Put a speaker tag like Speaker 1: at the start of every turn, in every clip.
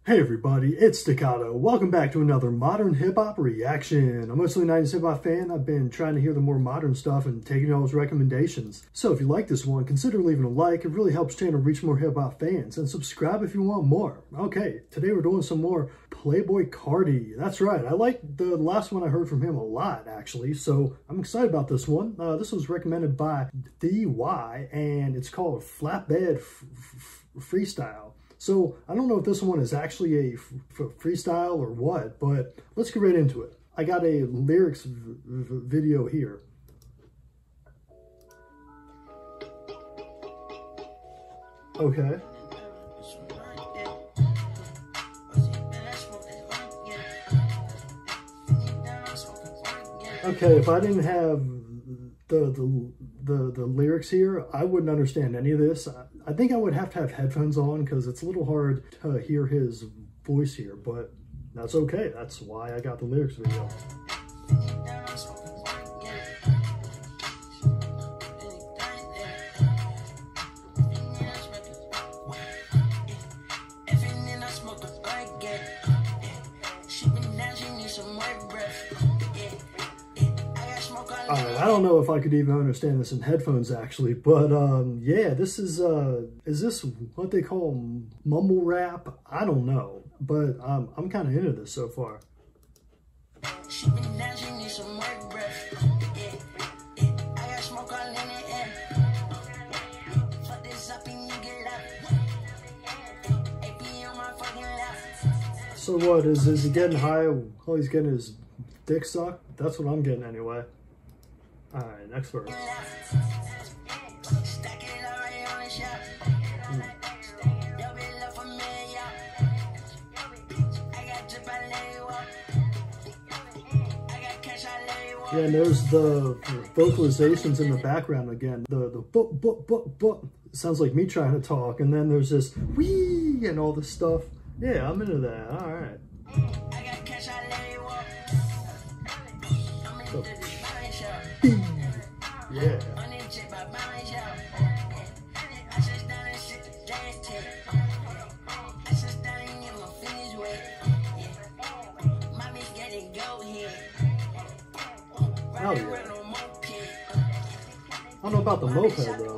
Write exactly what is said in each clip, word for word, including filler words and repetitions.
Speaker 1: Hey everybody, it's Staccato. Welcome back to another modern hip-hop reaction. I'm mostly a nineties hip-hop fan. I've been trying to hear the more modern stuff and taking y'all's recommendations. So if you like this one, consider leaving a like. It really helps the channel reach more hip-hop fans. And subscribe if you want more. Okay, today we're doing some more Playboi Carti. That's right, I liked the last one I heard from him a lot, actually. So I'm excited about this one. Uh, this was recommended by D Y, and it's called Flatbed Freestyle. So I don't know if this one is actually a f f freestyle or what, but let's get right into it. I got a lyrics v v video here. Okay. Okay, if I didn't have the the the, the lyrics here, I wouldn't understand any of this. I, I think I would have to have headphones on because it's a little hard to hear his voice here, but that's okay. That's why I got the lyrics video. Alright, I don't know if I could even understand this in headphones actually, but um, yeah, this is, uh, is this what they call mumble rap? I don't know, but um, I'm kind of into this so far. So what, is, is he getting high while he's getting his dick sucked? That's what I'm getting anyway. Alright, next verse. Mm. Yeah, and there's the vocalizations in the background again. The the boop boop boop boop. Sounds like me trying to talk, and then there's this wee and all this stuff. Yeah, I'm into that. Alright. So, yeah. Hell yeah. I don't know about the moped though.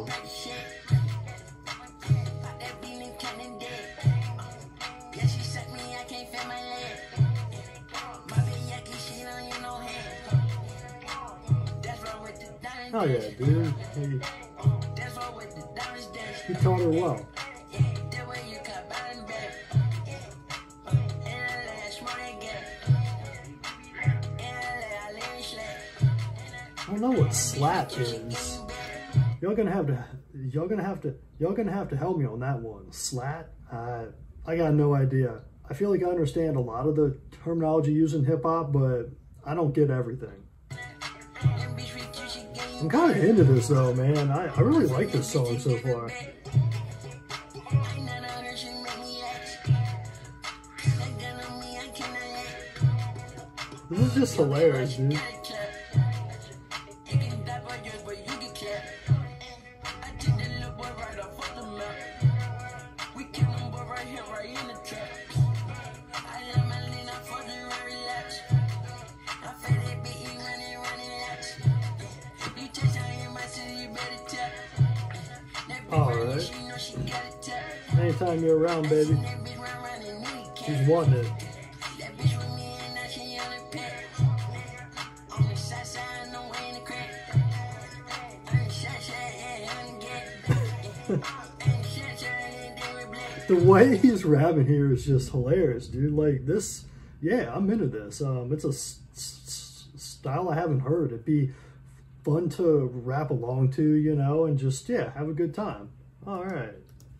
Speaker 1: Oh yeah, dude. He, he taught her well. I don't know what slap is. Y'all gonna have to, y'all gonna have to, y'all gonna have to help me on that one. Slat? I, I got no idea. I feel like I understand a lot of the terminology used in hip hop, but I don't get everything. I'm kind of into this though, man. I, I really like this song so far. This is just hilarious, dude. Alright. Anytime you're around, baby. She's wanting it. The way he's rapping here is just hilarious, dude. Like this, yeah, I'm into this. Um, it's a s s style I haven't heard. It'd be fun to rap along to, you know, and just, yeah, have a good time. All right.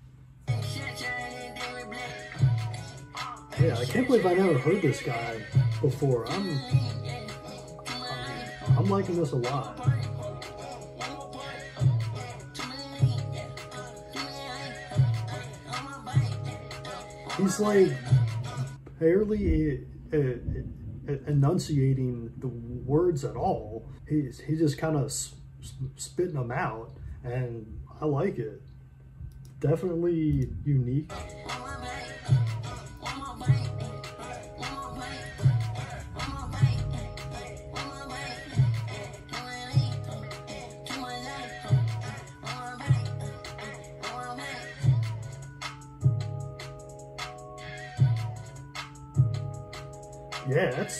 Speaker 1: Yeah, I can't believe I never heard this guy before. I'm, I'm, I'm liking this a lot. He's like barely uh, uh, enunciating the words at all. He's he just kind of spitting them out, and I like it. Definitely unique. yeah, that's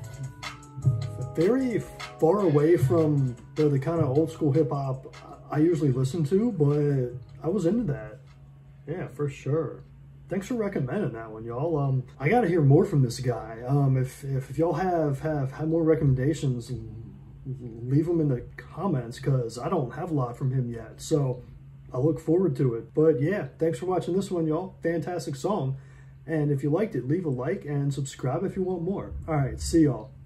Speaker 1: very far away from the, the kind of old school hip hop I usually listen to, but I was into that. Yeah, for sure. Thanks for recommending that one, y'all. Um, I gotta hear more from this guy. Um, if if, if y'all have, have have more recommendations, leave them in the comments, because I don't have a lot from him yet. So I look forward to it. But yeah, thanks for watching this one, y'all. Fantastic song. And if you liked it, leave a like and subscribe if you want more. All right, see y'all.